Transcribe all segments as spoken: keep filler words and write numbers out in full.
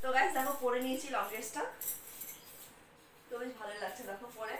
তো গাইস দেখো পরে নিয়েছি লং ড্রেসটা, তো বেশ ভালোই লাগছে দেখো পরে।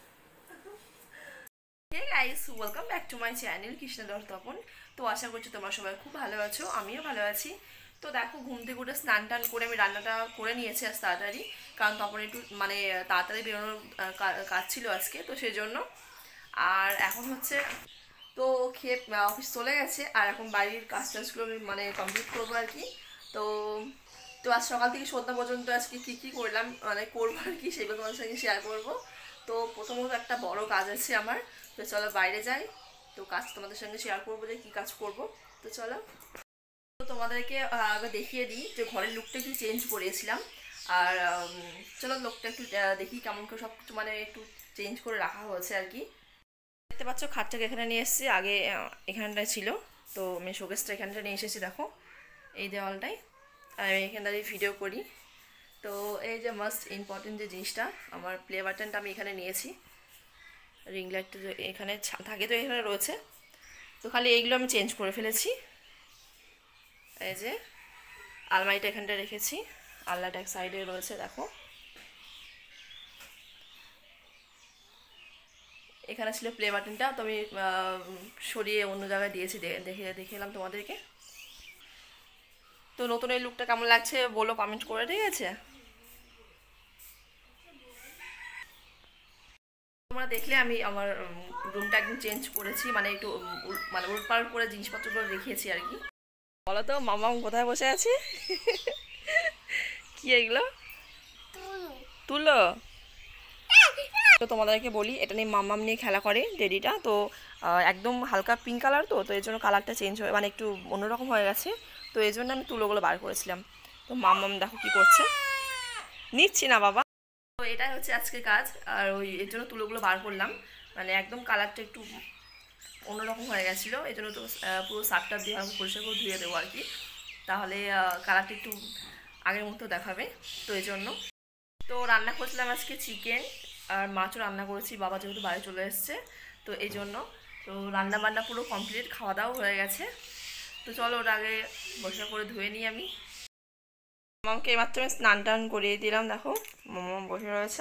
Hey guys, welcome back to my channel Krishna dot Tapan. তো আশা করছি তোমরা সবাই খুব ভালো আছো, আমিও ভালো আছি। তো দেখো ঘুম থেকে উঠে স্নান টান করে আমি রান্নাটা করে নিয়েছি আজ তাড়াতাড়ি, কারণ তখন একটু মানে তাড়াতাড়ি বেরোনোর কাজ ছিল আজকে, তো সেই জন্য। আর এখন হচ্ছে তো খেয়ে অফিস চলে গেছে, আর এখন বাড়ির কাজ টাজগুলো আমি মানে কমপ্লিট করবো আর কি। তো তো আজ সকাল থেকে সন্ধ্যা পর্যন্ত আজকে কী কী করলাম মানে করবো আর কি, সেগুলো তোমাদের সঙ্গে শেয়ার করবো। তো প্রথমত একটা বড় কাজ আছে আমার, তো চলো বাইরে যাই, তো কাজ তোমাদের সঙ্গে শেয়ার করবো যে কী কাজ করব। তো চলো, তো তোমাদেরকে আগে দেখিয়ে দিই যে ঘরের লুকটা একটু চেঞ্জ করেছিলাম। আর চলো লোকটা একটু দেখি কেমন করে সব কিছু মানে একটু চেঞ্জ করে রাখা হয়েছে আর কি। দেখতে পাচ্ছ খাটটাকে এখানে নিয়ে এসেছি, আগে এখানটায় ছিল, তো আমি শোকেসটা এখানটা নিয়ে এসেছি দেখো এই দেওয়ালটায়, আর আমি এখানে দাঁড়িয়ে ভিডিও করি। তো এই যে মাস্ট ইম্পর্টেন্ট যে জিনিসটা, আমার প্লে বাটনটা আমি এখানে নিয়েছি, রিং লাইটটা এখানে থাকে তো এখানে রয়েছে, তো খালি এইগুলো আমি চেঞ্জ করে ফেলেছি। এই যে আলমারিটা এখানটা রেখেছি, আলনাটা এক সাইডে রয়েছে দেখো, এখানে ছিল প্লে বাটনটা, তো আমি সরিয়ে অন্য জায়গায় দিয়েছি, দেখে দেখে এলাম তোমাদেরকে। তো নতুন এই লুকটা কেমন লাগছে বলো কমেন্ট করে, ঠিক আছে? তোমরা দেখলে আমি আমার রুমটা একদম চেঞ্জ করেছি, মানে একটু মানে উল্টপাল্ট করে জিনিসপত্রগুলো রেখেছি আর কি। বলো তো মামাম কোথায় বসে আছে? কি এগুলো? তুলো। তো তোমাদেরকে বলি, এটা নিয়ে মামাম নিয়ে খেলা করে টেডিটা, তো একদম হালকা পিঙ্ক কালার, তো তো এই জন্য কালারটা চেঞ্জ হয়ে মানে একটু অন্যরকম হয়ে গেছে, তো এই জন্য আমি তুলোগুলো বার করেছিলাম। তো মামাম দেখো কি করছে, নিচ্ছি না বাবা। তো এটাই হচ্ছে আজকে কাজ, আর ওই এর জন্য তুলোগুলো বার করলাম, মানে একদম কালারটা একটু অন্যরকম হয়ে গেছিলো, এই জন্য তো পুরো সারটা দিয়ে আমি পরিষ্কার করে ধুয়ে দেবো আর কি, তাহলে কালারটা একটু আগের মতো দেখাবে, তো এই জন্য। তো রান্না করছিলাম আজকে চিকেন আর মাছও রান্না করেছি, বাবা যেহেতু বাইরে চলে এসছে, তো এই জন্য। তো রান্না বান্না পুরো কমপ্লিট, খাওয়া দাওয়া হয়ে গেছে। তো চলো ওর আগে পরিষ্কার করে ধুয়ে নিই আমি। মামাকে এইমাত্র আমি স্নান টান করিয়ে দিলাম, দেখো মামা বসে রয়েছে।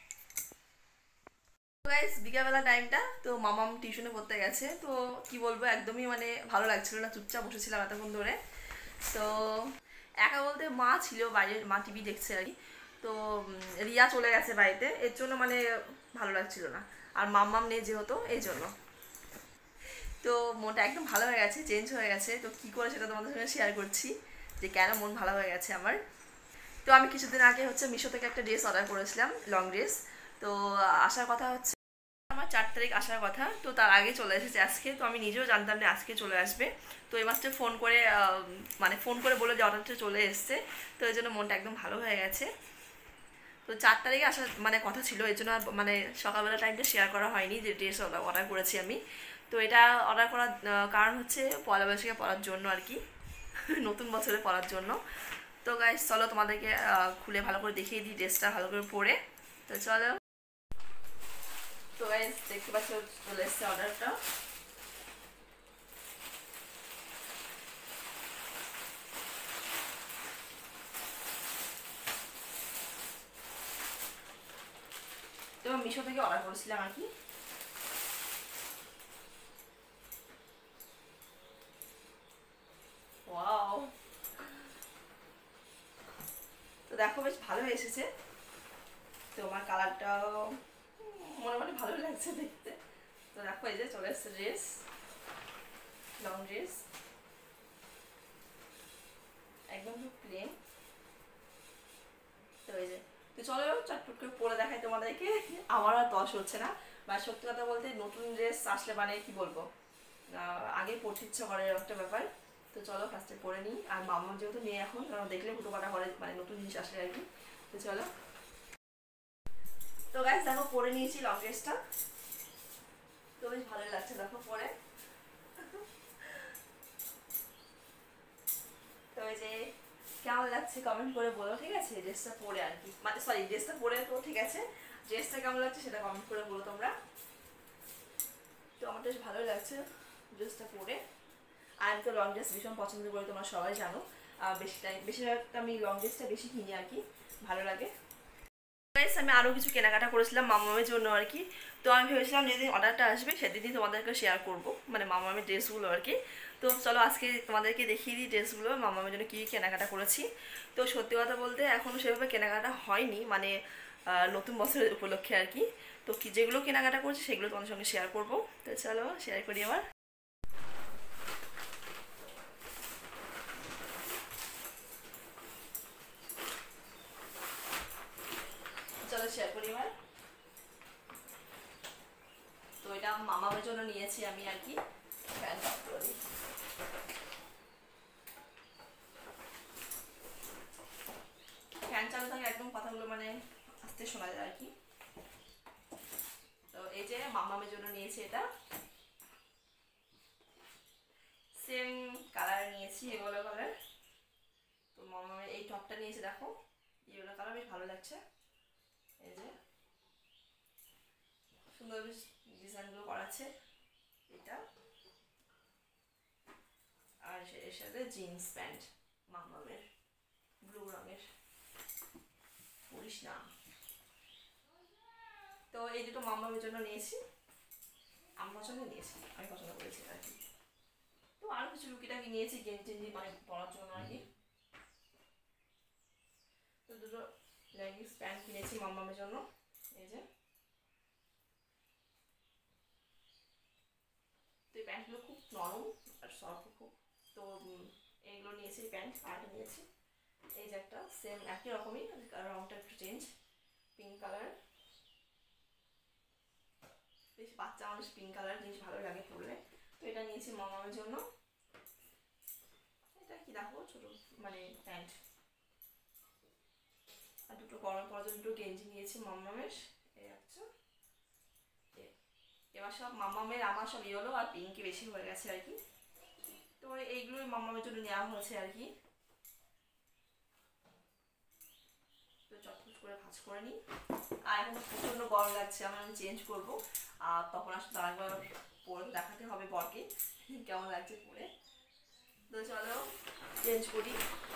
গাইস বিকেলবেলা টাইমটা, তো মামাম টিউশনে পড়তে গেছে, তো কি বলবো একদমই মানে ভালো লাগছিল না, চুপচাপ বসেছিলাম এতক্ষণ ধরে। তো একা বলতে মা ছিল বাইরে, মা টিভি দেখছে আর কি, তো রিয়া চলে গেছে বাড়িতে, এর জন্য মানে ভালো লাগছিল না, আর মাম্মাম নেই যেহেতু এই জন্য। তো মনটা একদম ভালো হয়ে গেছে, চেঞ্জ হয়ে গেছে, তো কী করে সেটা তোমাদের সঙ্গে শেয়ার করছি যে কেন মন ভালো হয়ে গেছে আমার। তো আমি কিছুদিন আগে হচ্ছে মিশো থেকে একটা ড্রেস অর্ডার করেছিলাম, লং ড্রেস, তো আসার কথা হচ্ছে আমার চার তারিখ আসার কথা, তো তার আগে চলে এসেছে আজকে, তো আমি নিজেও জানতাম না আজকে চলে আসবে, তো এই মাত্র ফোন করে মানে ফোন করে বলে যে অর্ডারটা চলে এসছে, তো এই জন্য মনটা একদম ভালো হয়ে গেছে। তো চার তারিখে আসার মানে কথা ছিল, এই জন্য মানে সকালবেলা টাইমটা শেয়ার করা হয়নি যে ড্রেস অর্ডার করেছি আমি। তো এটা অর্ডার করার কারণ হচ্ছে পয়লা বৈশাখে পরার জন্য আর কি, নতুন বছরে পরার জন্য। তো গাইস চলো তোমাদেরকে খুলে ভালো করে দেখিয়ে দিই ড্রেসটা ভালো করে পরে, তো চলো। তো গাইস দেখতে পাচ্ছ চলে এসছে অর্ডারটা, তো মিশো থেকে অর্ডার করেছিলাম আর কি। ওয়াও, তো দেখো বেশ ভালো এসেছে, তো আমার কালারটাও মোটামুটি ভালো লাগছে দেখতে। তো দেখো এই যে চলে এসছে ড্রেস, লং ড্রেস, একদম খুব প্লেন। তো এই যে, তো চলো চটপট করে পরে দেখাই তোমাদেরকে, আমার আর দশ হচ্ছে না, বা সত্যি কথা বলতে নতুন ড্রেস আসলে মানে কি বলবো আগে পড়তে ইচ্ছা করে একটা ব্যাপার। তো চলো ফার্স্টে পরে নিই, আর মাম্মা যেহেতু নিয়ে এখন দেখলে হুটো পাটা করে মানে নতুন জিনিস আসলে আর কি। তো চলো, তো গাইস দেখো পরে নিয়েছি লং ড্রেসটা, তো বেশ ভালোই লাগছে দেখো পরে। তো এই যে কেমন লাগছে কমেন্ট করে বলো, ঠিক আছে? ড্রেসটা পরে আর কি, মানে সরি ড্রেসটা পরে তো ঠিক আছে, ড্রেসটা কেমন লাগছে সেটা কমেন্ট করে বলো তোমরা। তো আমার বেশ ভালোই লাগছে ড্রেসটা পরে, আর আমি তো লং ড্রেস ভীষণ পছন্দ করি, তোমরা সবাই জানো। বেশি টাইম বেশিরভাগটা আমি লং ড্রেসটা বেশি কিনি আর কি, ভালো লাগে। আমি আরও কিছু কেনাকাটা করেছিলাম মামামের জন্য আর কি। তো আমি ভেবেছিলাম যেদিন অর্ডারটা আসবে সেদিনই তোমাদেরকে শেয়ার করবো, মানে মামামের ড্রেসগুলো আর কি। তো চলো আজকে তোমাদেরকে দেখিয়ে দিই ড্রেসগুলো মামামের জন্য কী কেনাকাটা করেছি। তো সত্যি কথা বলতে এখনও সেভাবে কেনাকাটা হয়নি, মানে নতুন বছরের উপলক্ষে আর কি। তো কি যেগুলো কেনাকাটা করছি সেগুলো তোমাদের সঙ্গে শেয়ার করবো। তো চলো শেয়ার করি আবার। চলো শেয়ার করি এবার। তো এটা মামামের জন্য নিয়েছি আমি আর কি। ফ্যান অফ করে দিই। ফ্যান চালু থাকে একদম, কথাগুলো মানে আস্তে শোনা যায় আর কি। তো এই যে মামামের জন্য নিয়েছি এটা, সেম কালার নিয়েছি, ইয়েলো কালার। তো মামামের এই টপটা নিয়েছি, দেখো ইয়েলো কালার, বেশ ভালো লাগছে। এই যে সুন্দর বেশ ডিজাইনগুলো করা আছে এটা। আর এর সাথে জিন্স প্যান্ট মামামের ব্লু রঙের, পরিস না। তো এই দুটো মামামের জন্য নিয়েছি, আমি পছন্দ নিয়েছি, আমি পছন্দ করেছি আর কি। তো আরো কিছু লুকিটাকি নিয়েছি গেঞ্জি টেঞ্জি মানে পরার জন্য আর কি। তো দুটো লেগিংস প্যান্ট কিনেছি মামামের জন্য, এই যে। তো এই প্যান্টগুলো খুব নরম আর সফট খুব। তো এইগুলো নিয়েছি, প্যান্ট আর নিয়েছি এই যে একটা সেম একই রকমই, রংটা একটু চেঞ্জ, পিঙ্ক কালার। বেশ বাচ্চা মানুষ পিঙ্ক কালার জিনিস ভালো লাগে পরলে। তো এটা নিয়েছি মামামের জন্য। এটা কি দেখো ছোট মানে প্যান্ট, আর দুটো গরম পরার জন্য দুটো গেঞ্জি নিয়েছি মামামের, এই একটা। এবার সব মামামের আমার সব ইয়েলো আর পিঙ্কি বেশি হয়ে গেছে আর কি। তো এইগুলোই মামামের জন্য নেওয়া হয়েছে আর কি। তো চটপট করে ভাঁজ করে নিই। আর এখন প্রচণ্ড গরম লাগছে, আমার আমি চেঞ্জ করবো, আর তখন আসলে তার একবার পরে দেখাতে হবে বরকে কেমন লাগছে পরে। তো চলো চেঞ্জ করি।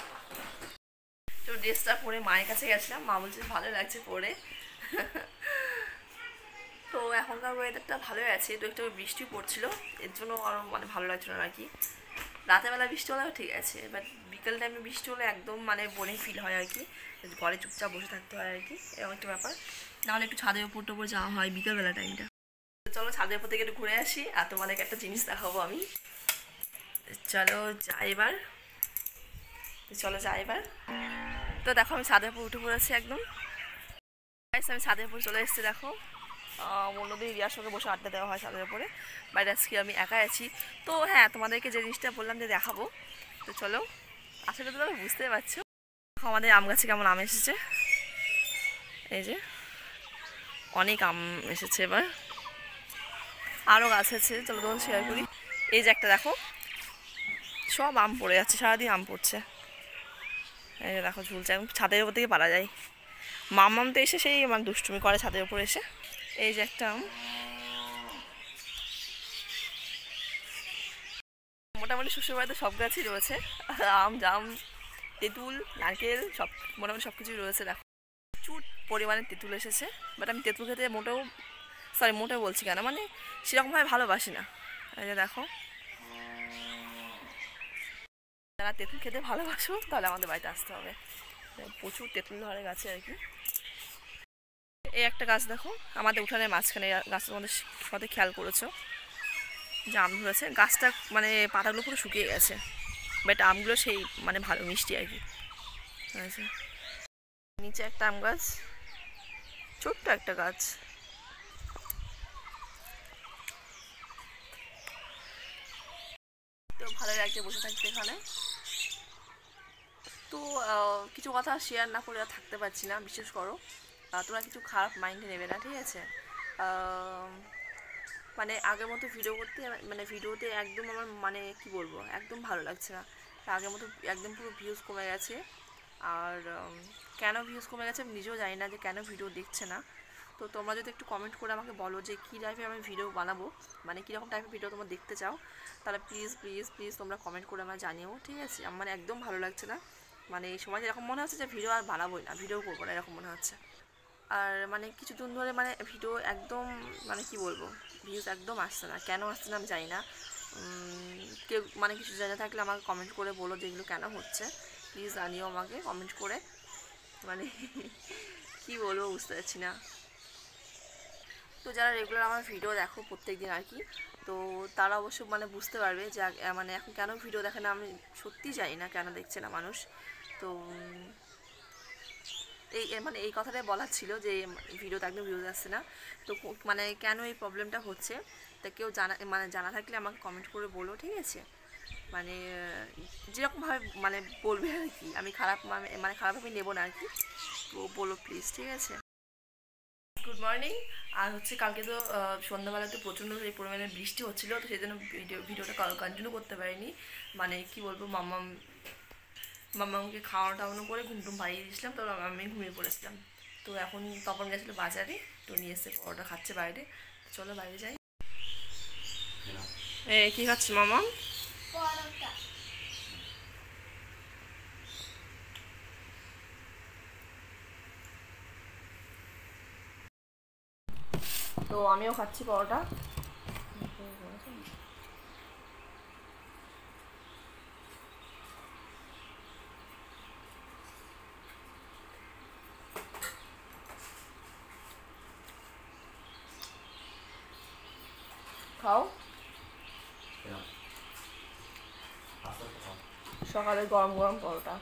তো ড্রেসটা পরে মায়ের কাছে গেছিলাম, মা বলছে ভালো লাগছে পরে। তো এখনকার ওয়েদারটা ভালোই আছে, তো একটু বৃষ্টি পড়ছিল, এর জন্য আরও মানে ভালো লাগছিল না আর কি। রাতেরবেলা বৃষ্টি হলেও ঠিক আছে, বাট বিকেল টাইমে বৃষ্টি হলে একদম মানে বোরিং ফিল হয় আর কি, ঘরে চুপচাপ বসে থাকতে হয় আর কি, এরকম একটা ব্যাপার। নাহলে একটু ছাদের উপর টোপর যাওয়া হয় বিকেলবেলা টাইমটা। চলো ছাদের উপর থেকে একটু ঘুরে আসি, আর তোমাদেরকে একটা জিনিস দেখাবো আমি। চলো যাই এবার, চলো যাই এবার। তো দেখো আমি ছাদের উপর উঠে পড়েছি একদম। আমি ছাদের উপর চলে এসেছি, দেখো অন্যদিন রিয়ার সঙ্গে বসে আড্ডা দেওয়া হয় ছাদের উপরে, বাট আজকে আমি একাই আছি। তো হ্যাঁ তোমাদেরকে যে জিনিসটা বললাম যে দেখাবো, তো চলো। আসলে তো তোমরা বুঝতে পারছো আমাদের আম গাছে কেমন আম এসেছে, এই যে অনেক আম এসেছে, এবার আরও গাছ আছে, চলো তোমাদের শেয়ার করি। এই যে একটা দেখো সব আম পড়ে যাচ্ছে, সারাদিন আম পড়ছে, এই যে দেখো ঝুলছে, একদম ছাদের উপর থেকে পারা যায়। মামাম তো এসে সেই আমার দুষ্টুমি করে ছাদের উপর এসে। এই যে একটা আম, মোটামুটি শ্বশুরবাড়িতে সব গাছই রয়েছে, আম জাম তেঁতুল নারকেল সব মোটামুটি সব কিছুই রয়েছে। দেখো প্রচুর পরিমাণে তেঁতুল এসেছে, বাট আমি তেঁতুল খেতে মোটেও সরি মোটেও বলছি কেন মানে সেরকমভাবে ভালোবাসি না। এই যে দেখো যারা তেঁতুল খেতে ভালোবাসো তাহলে আমাদের বাড়িতে আসতে হবে, প্রচুর তেঁতুল ধরে গাছে আর কি। এই একটা গাছ দেখো আমাদের উঠানের মাঝখানে, গাছটার মধ্যে সাথে খেয়াল করেছো যে আম ধরেছে, গাছটা মানে পাতাগুলো পুরো শুকিয়ে গেছে, বাট আমগুলো সেই মানে ভালো মিষ্টি আর কি। আচ্ছা নিচে একটা আম গাছ, ছোট্ট একটা গাছ, তো ভালো লাগছে বসে থাকতে এখানে। তো কিছু কথা শেয়ার না করে আর থাকতে পারছি না, বিশেষ করো তোমরা কিছু খারাপ মাইন্ডে নেবে না, ঠিক আছে। মানে আগের মতো ভিডিও করতে মানে ভিডিওতে একদম আমার মানে কি বলবো একদম ভালো লাগছে না, আগের মতো একদম পুরো ভিউজ কমে গেছে। আর কেন ভিউজ কমে গেছে আমি নিজেও জানি না যে কেন ভিডিও দেখছে না। তো তোমরা যদি একটু কমেন্ট করে আমাকে বলো যে কী টাইপের আমি ভিডিও বানাবো, মানে কীরকম টাইপের ভিডিও তোমরা দেখতে চাও, তাহলে প্লিজ প্লিজ প্লিজ তোমরা কমেন্ট করে আমার জানিও, ঠিক আছে? আমার মানে একদম ভালো লাগছে না, মানে এই সময় এরকম মনে হচ্ছে যে ভিডিও আর বানাবোই না, ভিডিও করবো না, এরকম মনে হচ্ছে। আর মানে কিছুদিন ধরে মানে ভিডিও একদম মানে কি বলবো, ভিউজ একদম আসছে না, কেন আসছে না আমি জানি না। কেউ মানে কিছু জানা থাকলে আমাকে কমেন্ট করে বলো যেগুলো কেন হচ্ছে, প্লিজ জানিও আমাকে কমেন্ট করে, মানে কি বলবো বুঝতে পারছি না। তো যারা রেগুলার আমার ভিডিও দেখো প্রত্যেক দিন আর কি, তো তারা অবশ্য মানে বুঝতে পারবে যে মানে এখন কেন ভিডিও দেখে না, আমি সত্যিই জানি না কেন দেখছে না মানুষ। তো এই মানে এই কথাটাই বলার ছিল যে ভিডিওতে একদম ভিউজ আসছে না, তো মানে কেন এই প্রবলেমটা হচ্ছে, তা কেউ জানা মানে জানা থাকলে আমাকে কমেন্ট করে বলো, ঠিক আছে? মানে যেরকমভাবে মানে বলবে আর কি, আমি খারাপ মানে খারাপভাবে নেবো না আর কি, তো বলো প্লিজ, ঠিক আছে? Good morning. আর হচ্ছে কালকে তো সন্ধ্যাবেলাতে প্রচণ্ড এই পরিমাণে বৃষ্টি হচ্ছিলো, তো সেই জন্য ভিডিও ভিডিওটা কন্টিনিউ করতে পারিনি। মানে কি বলবো, মাম্মাম মাম্মাকে খাওয়ানো টাওয়ানো করে ঘুম টুম পাড়িয়ে দিয়েছিলাম, তো আমি ঘুমিয়ে পড়েছিলাম। তো এখন তপন গেছিলো বাজারে, তো নিয়ে এসে পরোটা খাচ্ছে বাইরে, চলো বাইরে যাই। এ কী খাচ্ছি মাম্মাম? তো আমিও খাচ্ছি পরোটা। খাও, সকালে গরম গরম পরোটা।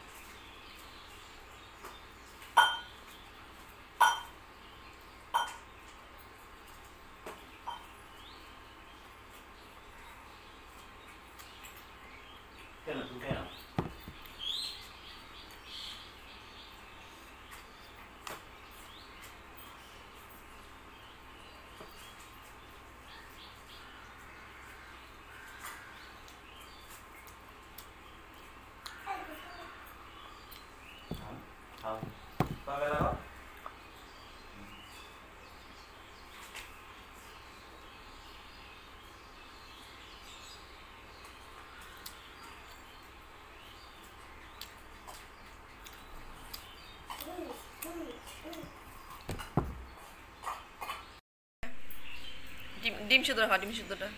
ডিম ডিম সিদ্ধ খাও, ডিম সিদ্ধটা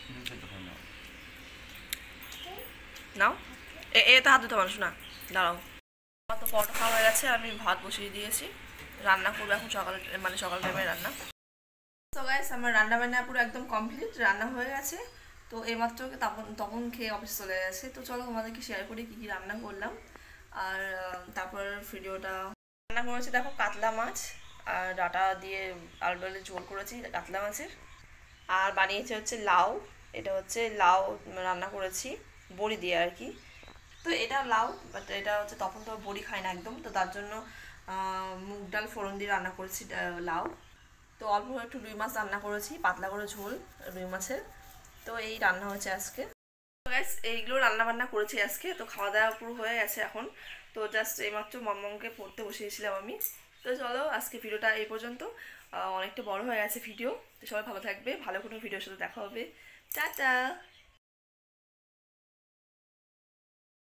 নাও। এ এটা হাত দিতে মানুষ না, দাঁড়াও। আমার তো পরোটা খাওয়া হয়ে গেছে, আমি ভাত বসিয়ে দিয়েছি, রান্না করবো এখন সকাল মানে সকাল টাইমে রান্না। তো গাইস আমার রান্না বান্না পুরো একদম কমপ্লিট, রান্না হয়ে গেছে। তো এইমাত্র তখন তখন খেয়ে অফিস চলে গেছে। তো চলো তোমাদেরকে শেয়ার করি কী কী রান্না করলাম, আর তারপর ভিডিওটা রান্না করেছি। দেখো কাতলা মাছ আর ডাটা দিয়ে আলু ডালে ঝোল করেছি কাতলা মাছের, আর বানিয়েছে হচ্ছে লাউ, এটা হচ্ছে লাউ রান্না করেছি বড়ি দিয়ে আর কি। তো এটা লাউ, বাট এটা হচ্ছে তখন তো বড়ি খায় না একদম, তো তার জন্য মুগ ডাল ফোড়ন দিয়ে রান্না করেছি লাউ। তো অল্প একটু রুই মাছ রান্না করেছি, পাতলা করে ঝোল রুই মাছের। তো এই রান্না হচ্ছে আজকে। তো গ্যাস এইগুলো রান্না বান্না করেছি আজকে। তো খাওয়া দাওয়া পুরো হয়ে গেছে এখন। তো জাস্ট এইমাত্র মাম্মাকে পড়তে বসিয়েছিলাম আমি। তো চলো আজকে ভিডিওটা এই পর্যন্ত, অনেকটা বড় হয়ে গেছে ভিডিও। তো সবাই ভালো থাকবে, ভালো কোনো ভিডিওর সাথে দেখা হবে, টাটা।